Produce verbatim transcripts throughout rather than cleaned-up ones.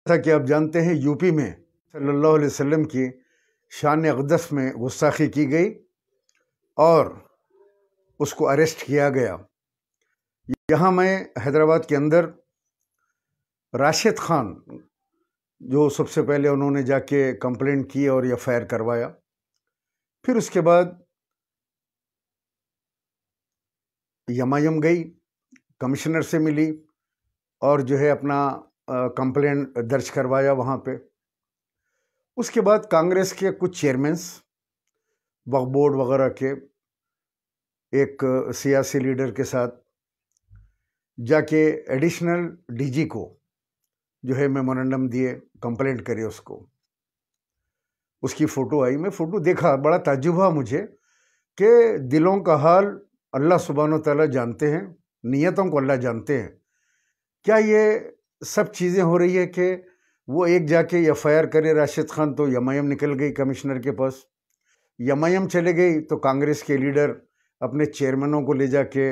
جیسا کہ آپ جانتے ہیں یو پی میں صلی اللہ علیہ وسلم کی شان اقدس میں گستاخی کی گئی اور اس کو اریسٹ کیا گیا۔ یہاں میں حیدرآباد کے اندر راشد خان جو سب سے پہلے انہوں نے جا کے کمپلینٹ کی اور ایف آئی آر کروایا، پھر اس کے بعد یمایم گئی، کمشنر سے ملی اور جو ہے اپنا کمپلینٹ درج کروایا وہاں پہ۔ اس کے بعد کانگریس کے کچھ چیئرمینس وقف بورڈ وغیرہ کے ایک سیاسی لیڈر کے ساتھ جا کے ایڈیشنل ڈی جی کو جو ہے میمورنڈم دیے، کمپلینٹ کرے اس کو۔ اس کی فوٹو آئی، میں فوٹو دیکھا، بڑا تعجب ہوا مجھے کہ دلوں کا حال اللہ سبحانہ و تعالیٰ جانتے ہیں، نیتوں کو اللہ جانتے ہیں۔ کیا یہ سب چیزیں ہو رہی ہے کہ وہ ایک جا کے ایف آئی آر کرے راشد خان تو یمایم نکل گئی کمشنر کے پاس، یمایم چلے گئی تو کانگریس کے لیڈر اپنے چیئرمینوں کو لے جا کے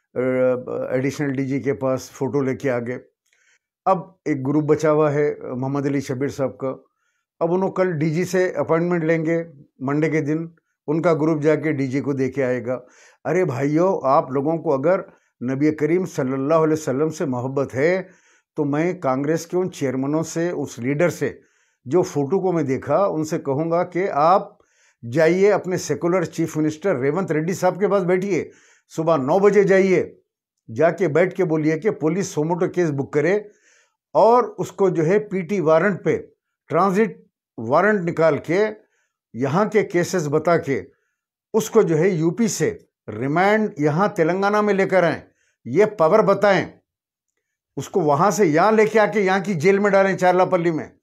ایڈیشنل ڈی جی کے پاس فوٹو لے کے آگے۔ اب ایک گروپ بچا ہوا ہے محمد علی شبیر صاحب کا، اب انہوں کل ڈی جی سے اپائنٹمنٹ لیں گے منڈے کے دن، ان کا گروپ جا کے ڈی جی کو دے کے آئے گا۔ ارے بھائیو، آپ لوگوں کو اگر نبی کریم صلی اللہ علیہ وسلم سے محبت ہے تو میں کانگریس کے ان چیئرمینوں سے، اس لیڈر سے جو فوٹو کو میں دیکھا، ان سے کہوں گا کہ آپ جائیے اپنے secular chief minister Revanth Reddy صاحب کے پاس بیٹھیے، صبح نو بجے جائیے، جا کے بیٹھ کے بولیے کہ پولیس سوموٹو کیس بک کرے اور اس کو جو ہے پی ٹی وارنٹ پہ ٹرانزٹ وارنٹ نکال کے یہاں کے کیسز بتا کے اس کو جو ہے یو پی سے ریمانڈ یہاں تلنگانہ میں لے کر آئیں، یہ پاور بتائیں، اس کو وہاں سے یہاں لے کے آ کے یہاں کی جیل میں ڈالیں چارلاپلی میں،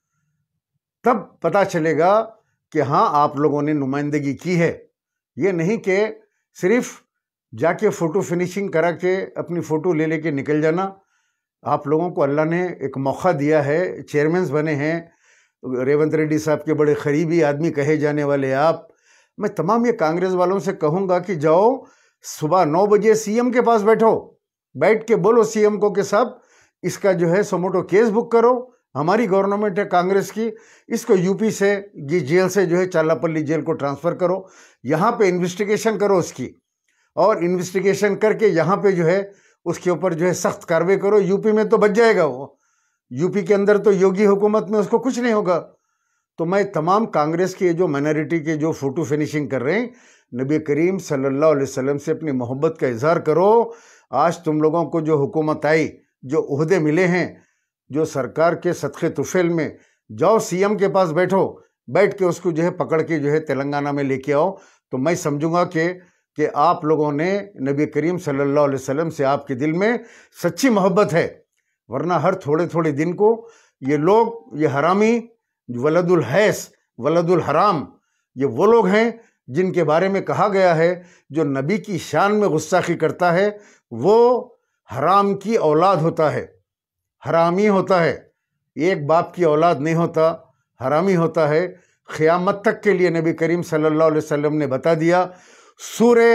تب پتہ چلے گا کہ ہاں آپ لوگوں نے نمائندگی کی ہے۔ یہ نہیں کہ صرف جا کے فوٹو فنیشنگ کرا کے اپنی فوٹو لے لے کے نکل جانا۔ آپ لوگوں کو اللہ نے ایک موقع دیا ہے، چیئرمینز بنے ہیں، ریونت ریڈی صاحب کے بڑے قریبی آدمی کہے جانے والے آپ۔ میں تمام یہ کانگریس والوں سے کہوں گا کہ جاؤ صبح نو بجے سی ایم کے پاس بیٹھو، بیٹھ کے بولو سی ایم کو کہ صاحب اس کا جو ہے سوموٹو کیس بک کرو، ہماری گورنمنٹ ہے کانگریس کی، اس کو یو پی سے یہ جیل سے جو ہے چارلاپلی جیل کو ٹرانسفر کرو، یہاں پہ انویسٹیگیشن کرو اس کی، اور انویسٹیگیشن کر کے یہاں پہ جو ہے اس کے اوپر جو ہے سخت کارروائی کرو۔ یو پی میں تو بچ جائے گا وہ، یو پی کے اندر تو یوگی حکومت میں اس کو کچھ نہیں ہوگا۔ تو میں تمام کانگریس کے جو مائنارٹی کے جو فوٹو فنیشنگ کر رہے ہیں، نبی کریم صلی اللہ علیہ وسلم سے اپنی محبت کا اظہار کرو۔ آج تم لوگوں کو جو حکومت آئی، جو عہدے ملے ہیں، جو سرکار کے صدقے طفیل میں، جاؤ سی ایم کے پاس بیٹھو، بیٹھ کے اس کو جو ہے پکڑ کے جو ہے تلنگانہ میں لے کے آؤ، تو میں سمجھوں گا کہ کہ آپ لوگوں نے نبی کریم صلی اللہ علیہ وسلم سے آپ کے دل میں سچی محبت ہے۔ ورنہ ہر تھوڑے تھوڑے دن کو یہ لوگ، یہ حرامی ولد الحیث ولد الحرام، یہ وہ لوگ ہیں جن کے بارے میں کہا گیا ہے جو نبی کی شان میں گستاخی کرتا ہے وہ حرام کی اولاد ہوتا ہے، حرامی ہوتا ہے، ایک باپ کی اولاد نہیں ہوتا، حرامی ہوتا ہے۔ قیامت تک کے لیے نبی کریم صلی اللہ علیہ وسلم نے بتا دیا۔ سورہ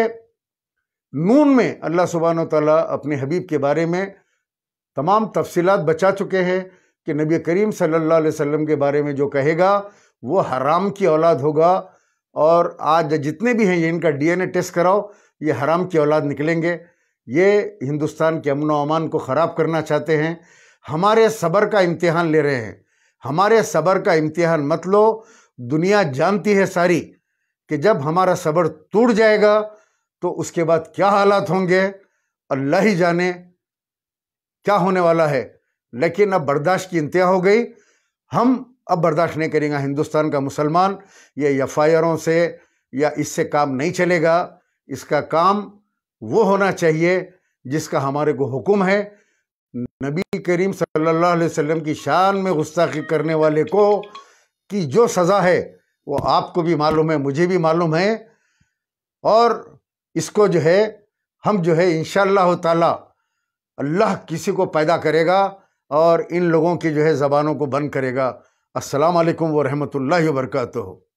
نون میں اللہ سبحانہ و تعالیٰ اپنے حبیب کے بارے میں تمام تفصیلات بچا چکے ہیں کہ نبی کریم صلی اللہ علیہ وسلم کے بارے میں جو کہے گا وہ حرام کی اولاد ہوگا، اور آج جتنے بھی ہیں یہ ان کا ڈی این اے ٹیسٹ کراؤ، یہ حرام کی اولاد نکلیں گے۔ یہ ہندوستان کے امن و امان کو خراب کرنا چاہتے ہیں، ہمارے صبر کا امتحان لے رہے ہیں۔ ہمارے صبر کا امتحان مت لو، دنیا جانتی ہے ساری کہ جب ہمارا صبر ٹوٹ جائے گا تو اس کے بعد کیا حالات ہوں گے اللہ ہی جانے کیا ہونے والا ہے۔ لیکن اب برداشت کی انتہا ہو گئی، ہم اب برداشت نہیں کریں گا۔ ہندوستان کا مسلمان یہ ایف آئی آروں سے یا اس سے کام نہیں چلے گا، اس کا کام وہ ہونا چاہیے جس کا ہمارے کو حکم ہے۔ نبی کریم صلی اللہ علیہ وسلم کی شان میں گستاخی کرنے والے کو کی جو سزا ہے وہ آپ کو بھی معلوم ہے، مجھے بھی معلوم ہے، اور اس کو جو ہے ہم جو ہے انشاءاللہ تعالی اللہ کسی کو پیدا کرے گا اور ان لوگوں کی جو ہے زبانوں کو بند کرے گا۔ السلام علیکم ورحمۃ اللہ وبرکاتہ۔